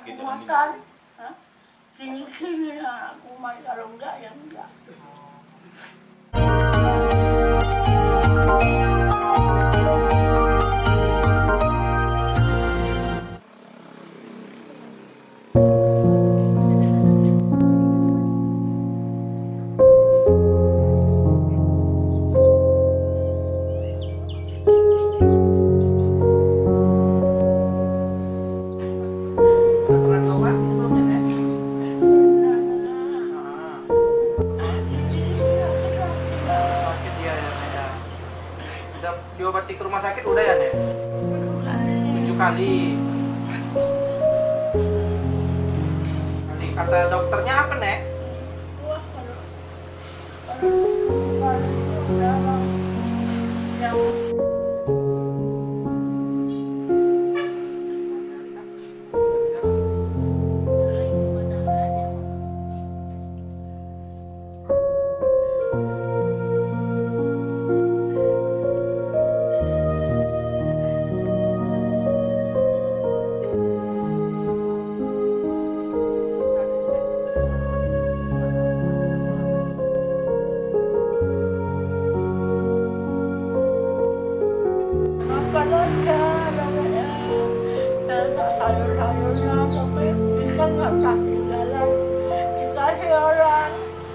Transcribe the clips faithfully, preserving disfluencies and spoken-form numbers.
Makan. Kini-kini aku main, kalau enggak ya enggak. Diobati ke rumah sakit udah ya, Nek? Tujuh kali. Kali kata dokternya apa, Nek? Wah, kalau kalau kalau yang sayur-sayurnya tapi kita nggak kasih jalan, dikasih orang.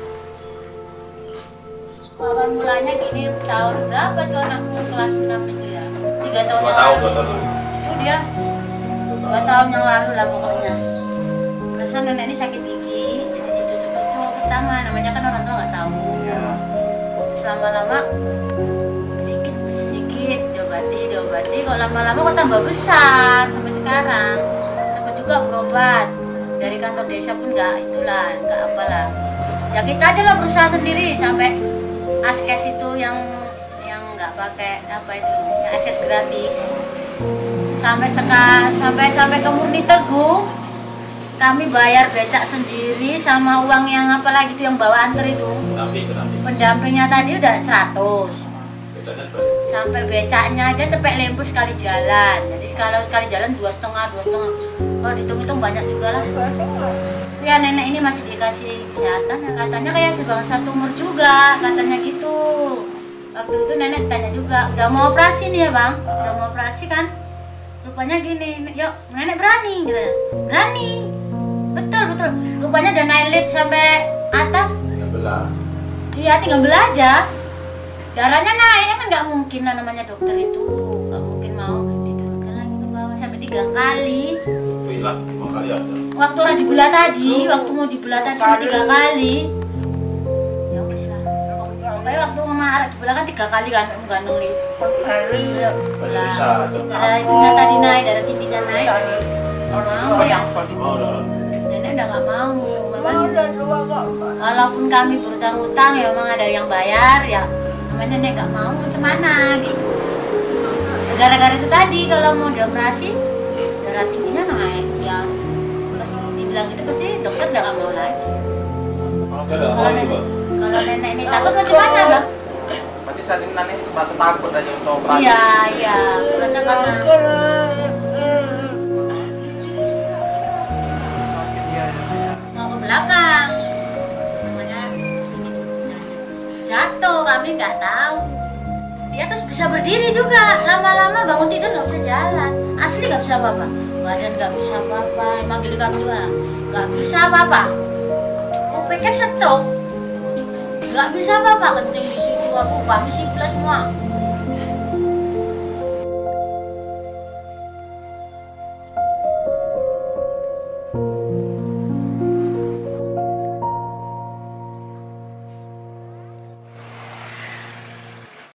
Awal mulanya gini, tahun berapa tuh anak kelas enam itu ya? Tiga tahun yang tahun, lalu itu. itu. Itu dia dua tahun yang lalu lah pokoknya. Perasaan nenek ini sakit gigi, jadi dicucuk-cucuk pertama, namanya kan orang tua nggak tahu. Ya. Terus lama-lama sedikit sedikit diobati diobati, kok lama-lama kok tambah besar sampai sekarang. Sempat juga berobat dari kantor desa pun nggak itulah, nggak apalah. Ya kita aja lah berusaha sendiri sampai askes itu yang yang nggak pakai apa itu, yang askes gratis. Sampai tekan sampai sampai ke Murni Teguh, kami bayar becak sendiri sama uang yang apa lagi itu yang bawa anter itu. Pendampingnya tadi udah seratus. Sampai becaknya aja cepet lempus sekali jalan. Jadi kalau sekali jalan dua setengah dua setengah. Kalau dihitung-hitung banyak juga lah. Ya nenek ini masih dikasih kesehatan ya, katanya kayak sebangsa tumor juga katanya gitu. Waktu itu nenek tanya juga, udah mau operasi nih ya bang? Udah mau operasi kan? Rupanya gini, yuk nenek berani gitu. Berani. Betul betul. Rupanya udah naik lift sampai atas. Iya tinggal belah aja. Darahnya naik kan nggak mungkin lah, namanya dokter itu nggak mungkin mau diturunkan lagi ke bawah sampai tiga kali. Waktu orang dibelah tadi, waktu mau dibelah tadi sampai tiga kali. Ya wes lah. Pokoknya waktu mama arah dibelah kan tiga kali kan, menggantung lift. Belah. Darah itunya tadi naik, darah tingginya naik. Mau ya. Nenek udah nggak mau. Memang walaupun kami berutang-utang ya memang ada yang bayar ya. Namanya nenek nggak mau, macam mana gitu. Gara-gara itu tadi kalau mau dioperasi darah tingginya naik ya. Pas dibilang gitu pasti dokter udah nggak mau lagi. Kalau nenek, kalau nenek ini takut macam mana bang? Berarti saat ini nenek merasa takut aja untuk operasi. Iya iya, merasa karena Sakit dia ya. mau ke belakang. Namanya jatuh, kami nggak tahu. Dia terus bisa berdiri juga, lama-lama bangun tidur nggak bisa jalan, asli nggak bisa apa-apa, badan nggak bisa apa-apa, manggil kami juga nggak bisa apa-apa. Aku pikir stroke, nggak bisa apa-apa, kencing di situ, aku kami sih plus semua.